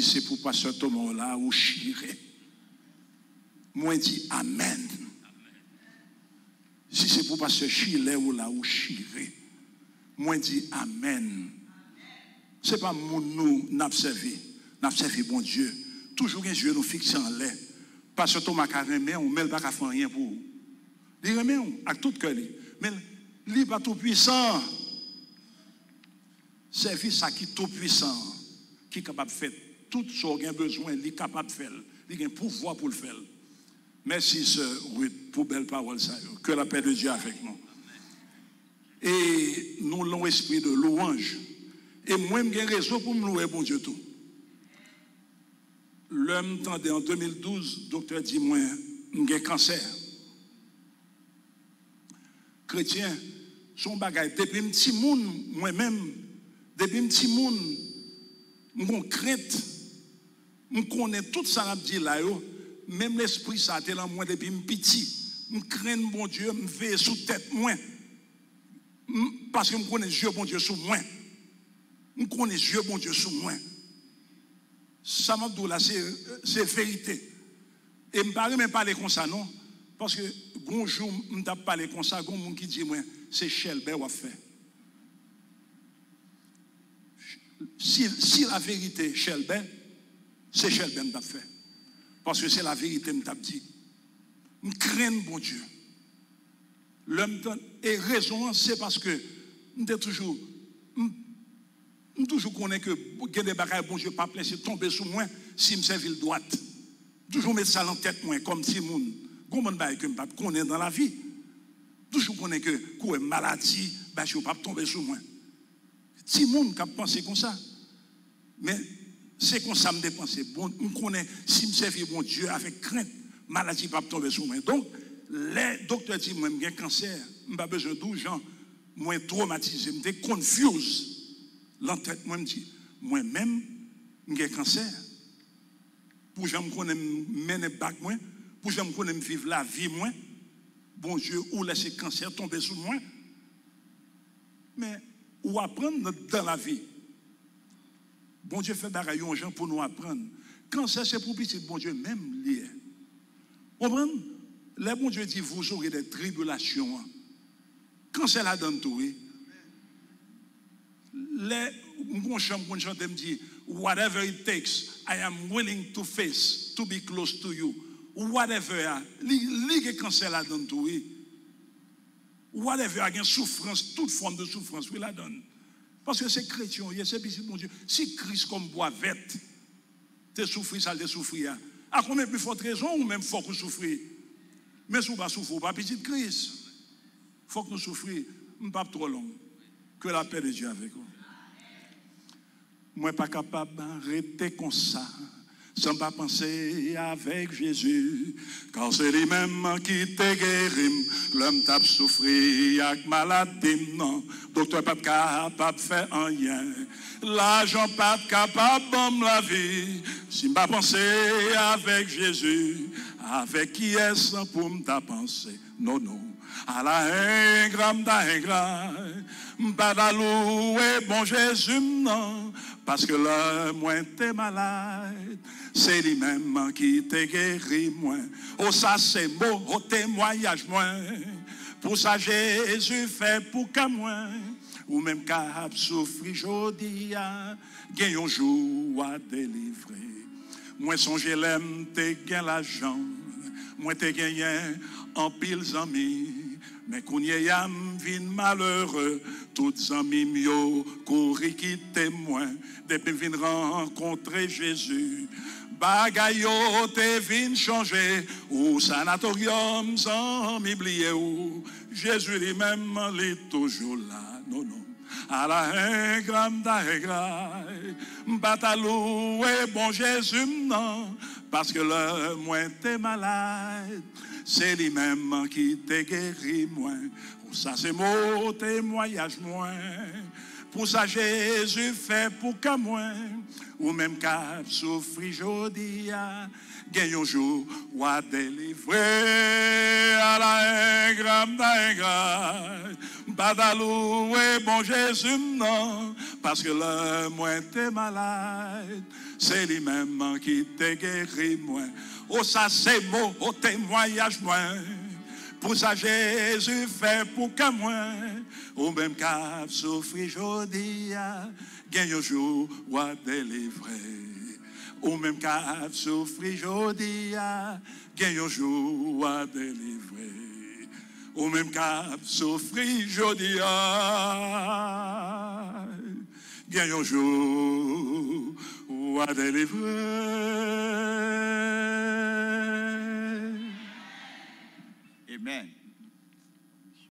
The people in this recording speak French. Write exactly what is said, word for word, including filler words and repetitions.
c'est pour pasteur Thomas là ou chiré. Moi dis amen. Si c'est pour pasteur Chile ou là ou chiré. Moi dis amen. C'est pas mon nous n'a servi, n'a servi bon Dieu. Toujours les yeux nous fixés en l'air. Pasteur Thomas Caremé, on met pas faire rien pour. Il remet avec tout cœur. Mais il n'est pas tout puissant. Service ça qui est tout puissant, qui est capable de faire tout ce qu'on a besoin, il est capable de faire. Il a un pouvoir pour le faire. Merci, sœur Ruth, pour belle parole. Que la paix de Dieu avec nous. Et nous avons l'esprit de louange. Et moi, j'ai raison pour me louer, bon Dieu, tout. L'homme tendait en deux mille douze, le docteur dit, moi, j'ai cancer. Chrétien, son bagage, depuis un petit monde, moi-même, depuis un petit monde, mon crainte, je connais tout ça, je dis là, même l'esprit, ça a été là, moi, depuis un petit. Je crains, bon Dieu, je vais sous tête, moi. Parce que je connais Dieu, bon Dieu, sous moi. Je connais Dieu, bon Dieu, sous moi. Ça m'a dit là, c'est vérité. Et je ne parle même pas comme ça, non. Parce que, bonjour, je ne parle pas comme ça, il y a des gens qui disent, c'est Shelbert qui a fait. Si, si la vérité, Shelbert, c'est Shelbert qui a fait. Parce que c'est la vérité, je t'ai dit. Je crains bon Dieu. L'homme et raison, c'est parce que je toujours, je toujours connais que il y a des bagages, bon Dieu, pas plaisir tomber sur moi si je me servis le droite. Toujours mettre ça en tête, moi, comme si mon, comment que je ne connais dans la vie. Toujours connais que quoi maladie, bah, je ne peux pas tomber sur moi. Si le monde qui pense comme ça, mais c'est comme ça que je pense. Bon, je connais, si je servis bon Dieu avec crainte, maladie ne peut pas tomber sur moi. Donc, les docteurs disent, moi, j'ai un cancer, je n'ai pas besoin de douze gens, moi, traumatisé, je suis confus. L'entête, moi, me dit, moi-même, j'ai un cancer. Pour que je me connaisse mener bac, moi, pour que je me connaisse vivre la vie, moi, bon Dieu, ou laisser le cancer tomber sur moi. Mais, ou apprendre dans la vie. Bon Dieu fait bagaille aux gens pour nous apprendre. Cancer, c'est pour petit, bon Dieu, même lié. Vous comprenez? Le bon Dieu dit, vous aurez des tribulations. Cancer la donne tout, oui. Les, mon chant, mon chant me dit, whatever it takes, I am willing to face, to be close to you. Whatever, li cancer la donne tout, oui. Whatever, il y a une souffrance, toute forme de souffrance, oui, la donne. Parce que c'est chrétien, c'est petit, mon Dieu. Si Christ comme bois verte, tu souffres, ça te souffrir. À combien plus forte raison ou même faut que souffrir? Mais si on ne va pas souffrir, pas petit Christ. Il faut que nous souffrions, pas trop long. Que la paix de Dieu avec vous. Moi, pas capable d'arrêter comme ça, sans pas penser avec Jésus, car c'est lui-même qui te guérit. L'homme t'a souffert avec maladie, non. Docteur pas capable de faire rien. L'argent pas capable de la vie. Si je pas penser avec Jésus, avec qui est-ce pour me penser? Non, non. À la ingrame d'ingrat, pas louer bon Jésus, non. Parce que là, moi, t'es malade. C'est lui-même qui te guérit, moi. Oh, ça, c'est beau, au témoignage, moi. Pour ça, Jésus fait pour qu'à moi. Ou même qu'à souffrir, jodi, gagne un jour à délivrer. Moi, songe l'aime, t'es gain l'argent. Moi, t'es gagné en pile amis. Mais qu'on y ait vin malheureux, toutes amis mio, courir quitter moi, depuis vin rencontrer Jésus. Bagayo te vin changer, ou sanatorium sans m'oublier, ou Jésus lui-même est toujours là. Non, non. À la ingrame d'aigra, batalou et bon Jésus, non, parce que le moins t'es malade. C'est lui-même qui te guérit, moi. Ça, c'est mon témoignage, moi. Pour ça Jésus fait pour que moi, ou même qu'à souffrir jodi, gagne un jour, ou à délivrer à la ingrate d'ingrate. Badalou et bon Jésus, non, parce que le moins t'es malade, c'est lui-même qui te guérit, moi. Oh, ça c'est beau, au témoignage, moi. Pour ça Jésus fait pour que moi, ou même qu'à souffrir jodi, gagne un jour ou à délivrer. Ou même qu'à souffrir jodi, gagne un jour ou à délivrer. Ou même qu'à souffrir jodi, gagne un jour ou à délivrer. Amen.